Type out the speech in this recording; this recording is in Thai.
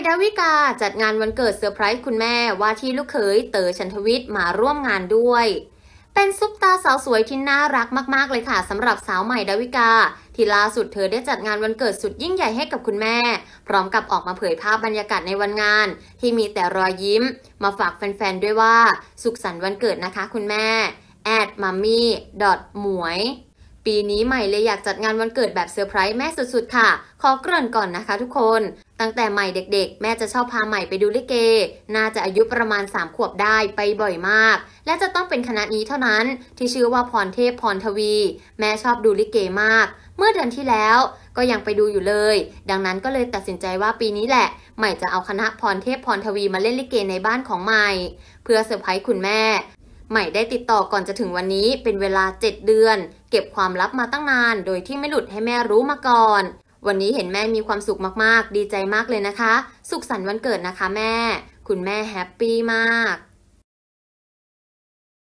ดาวิกาจัดงานวันเกิดเซอร์ไพรส์คุณแม่ว่าที่ลูกเขยเต๋อชันทวิทย์มาร่วมงานด้วยเป็นซุปตาสาวสวยที่น่ารักมากๆเลยค่ะสำหรับสาวใหม่ดาวิกาที่ล่าสุดเธอได้จัดงานวันเกิดสุดยิ่งใหญ่ให้กับคุณแม่พร้อมกับออกมาเผยภาพบรรยากาศในวันงานที่มีแต่รอยยิ้มมาฝากแฟนๆด้วยว่าสุขสันต์วันเกิดนะคะคุณแม่@mummy.หมวยปีนี้ใหม่เลยอยากจัดงานวันเกิดแบบเซอร์ไพรส์แม่สุดๆค่ะขอเกริ่นก่อนนะคะทุกคนตั้งแต่ใหม่เด็กๆแม่จะชอบพาใหม่ไปดูลิเกน่าจะอายุประมาณ3 ขวบได้ไปบ่อยมากและจะต้องเป็นคณะนี้เท่านั้นที่ชื่อว่าพรเทพพรทวีแม่ชอบดูลิเกมากเมื่อเดือนที่แล้วก็ยังไปดูอยู่เลยดังนั้นก็เลยตัดสินใจว่าปีนี้แหละใหม่จะเอาคณะพรเทพพรทวีมาเล่นลิเกในบ้านของใหม่เพื่อเซอร์ไพรส์คุณแม่ใหม่ได้ติดต่อก่อนจะถึงวันนี้เป็นเวลา7 เดือนเก็บความลับมาตั้งนานโดยที่ไม่หลุดให้แม่รู้มาก่อนวันนี้เห็นแม่มีความสุขมากๆดีใจมากเลยนะคะสุขสันต์วันเกิดนะคะแม่คุณแม่แฮปปี้มาก